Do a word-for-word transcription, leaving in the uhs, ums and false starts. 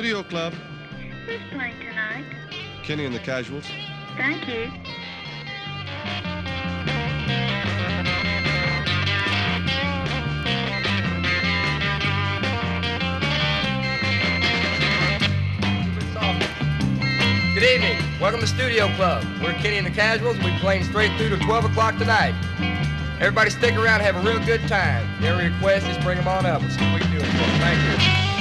Studio Club. Who's playing tonight? Kenny and the Casuals. Thank you. Good evening. Welcome to Studio Club. We're Kenny and the Casuals, and we're playing straight through to twelve o'clock tonight. Everybody stick around and have a real good time. If you have a request, just bring them on up. We'll see what we can do. Thank you.